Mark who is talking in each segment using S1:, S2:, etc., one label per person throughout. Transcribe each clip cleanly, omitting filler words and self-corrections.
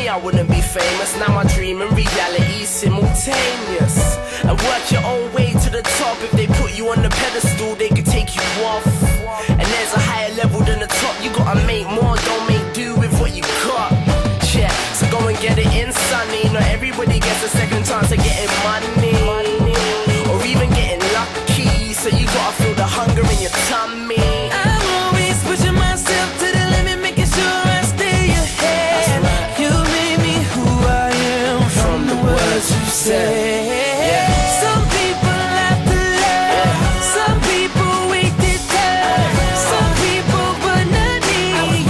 S1: I wouldn't be famous. Now my dream and reality simultaneous. And work your own way to the top. If they put you on the pedestal, they could take you off. And there's a higher level than the top. You gotta make more, don't make do with what you got. Yeah, so go and get it in, sonny. Not everybody gets a second chance at getting money, or even getting lucky. So you gotta feel the hunger in your tummy.
S2: I'm always pushing myself to the limit, making sure I stay ahead. Right. You made me who I am from the words you say. Some people have to love, some people wait to touch, some people but not me.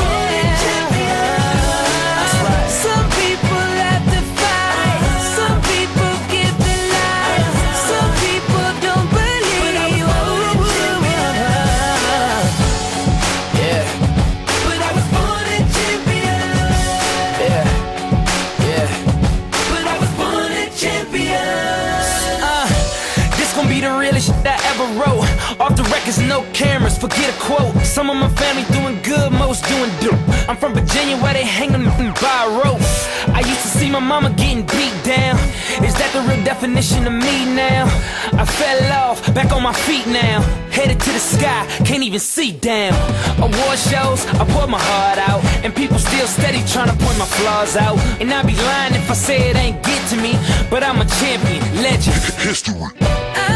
S2: Some people have to fight, some people give their life, some people don't believe. But I was born a champion. But I was born a champion. This gon' be the realest shit I ever wrote. Off the records, no cameras, forget a quote. Some of my family doing good, most doing dope. I'm from Virginia where they hang them by a rope. I used to see my mama getting beat down. Is that the real definition of me now? I fell off, back on my feet now. Headed to the sky, can't even see down. Award shows, I pour my heart out, and people still steady trying to point my flaws out. And I'd be lying if I say it ain't get to me, but I'm a champion, legend, history.